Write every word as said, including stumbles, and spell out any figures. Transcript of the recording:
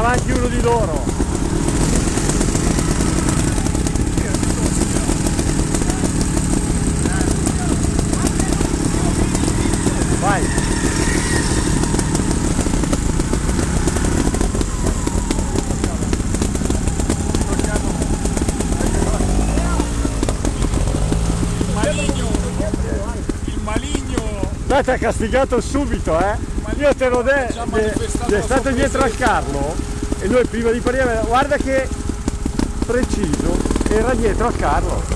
davanti uno di loro. Vai. Dai, ti ha castigato subito, eh? Io te l'ho detto, è stato dietro al carro e noi prima di partire, guarda che preciso, era dietro al carro.